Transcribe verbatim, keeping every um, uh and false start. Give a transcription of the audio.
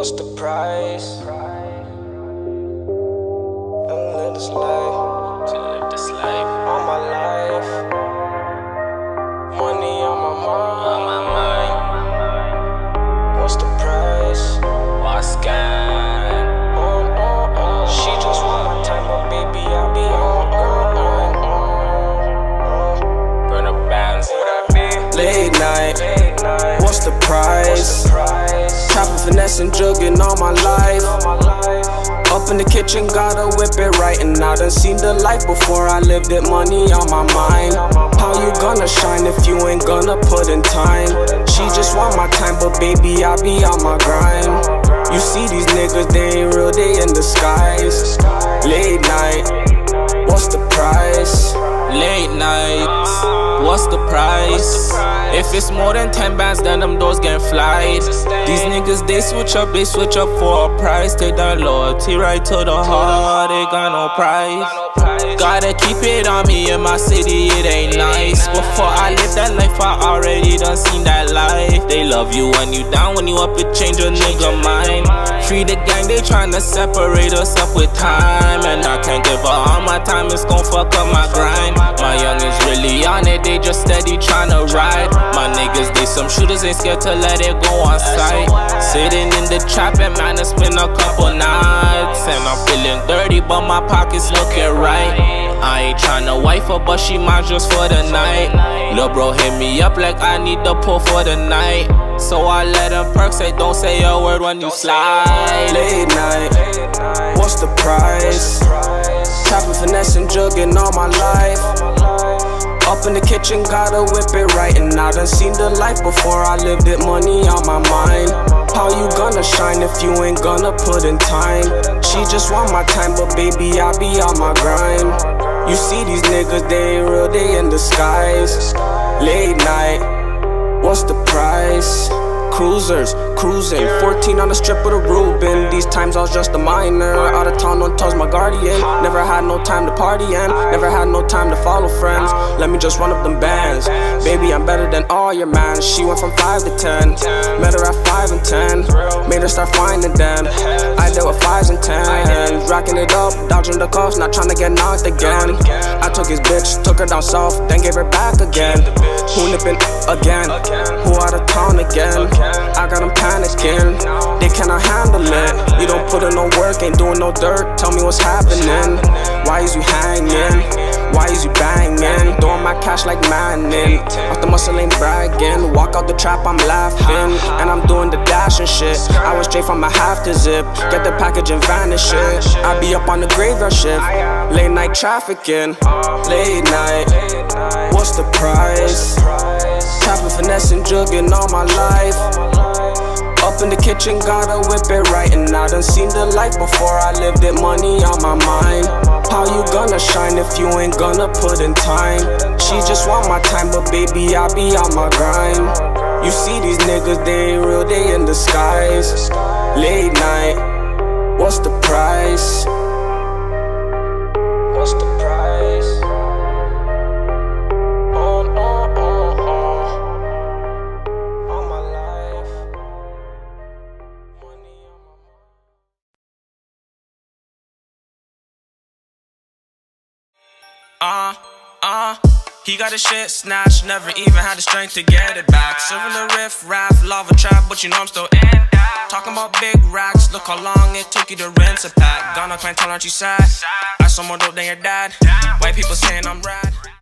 What's the price? I'm living this life, to live this life, all my life. Money on my mind, on my mind. What's the price? What's gang? Oh, oh, oh. She just want my time, but baby, I be on my grind. Burn up bands, late night. What's the price? Trapping, finessing, jugging all my life. Up in the kitchen, gotta whip it right. And I done seen the life before I lived it. Money on my mind. How you gonna shine if you ain't gonna put in time? She just want my time, but baby, I be on my grind. You see these niggas, they ain't real, they in disguise. Late night, what's the price? Late night, what's the price? If it's more than ten bands, then them doors get flight. These niggas, they switch up, they switch up for a price. Take that loyalty right to the heart, they got no price. Gotta keep it on me in my city, it ain't nice. Before I live that life, I already done seen that life. They love you when you down, when you up, it change a nigga mind. Free the gang, they tryna separate us up with time. And I can't give her all my time, it's gon' fuck up my grind. My youngins really on it, they just steady tryna ride. My niggas, they some shooters, ain't scared to let it go on sight. Sitting in the trap and man, it's been a couple nights. And I'm feeling dirty, but my pockets looking right. I ain't tryna wife her, but she mine just for the night. Lil' bro hit me up like I need the pull for the night. So I let him perk, say don't say a word when you slide. Late night, what's the price? Trapping, finessing, jugging all my life. Up in the kitchen, gotta whip it right. And I done seen the life before I lived it. Money on my mind. How you gonna shine if you ain't gonna put in time? She just want my time, but baby, I be on my grind. You see these niggas, they ain't real, they in disguise. Late night, what's the price? Cruisers, cruising, fourteen on the strip with a Reuben. These times I was just a minor. Out of town, no tells my guardian. Never had no time to party and never had no time to follow friends. Let me just run up them bands. Baby, I'm better than all your man. She went from five to ten. Met her at five and ten. Made her start finding them. I dealt with fives and tens. Racking it up, dodging the cuffs, not trying to get knocked again. I took his bitch, took her down south, then gave her back again. Who nipping again? Who out of town again? I got them panicking, they cannot handle it. You don't put in no work, ain't doing no dirt. Tell me what's happening. Why is you hanging? Why is you banging? Throwing my cash like Manning. Off the muscle ain't bragging. Walk out the trap, I'm laughing. And I'm doing the dash and shit. I was straight from my half to zip. Get the package and vanish it. I be up on the graveyard shift. Late night trafficking. Late night, what's the price? Trapping, finessing, jugging all my life. Up in the kitchen, gotta whip it right. And I done seen the life before I lived it. Money on my mind. How you gonna shine if you ain't gonna put in time? She just want my time, but baby, I be on my grind. You see these niggas, they ain't real, they in disguise. Late night, what's the price? What's the price? Uh, uh, he got his shit snatched, never even had the strength to get it back. Serving the riff, raff, lava trap, but you know I'm still in that. Talking about big racks, look how long it took you to rinse a pack. Gonna clientele, aren't you sad? I saw more dope than your dad. White people saying I'm rad.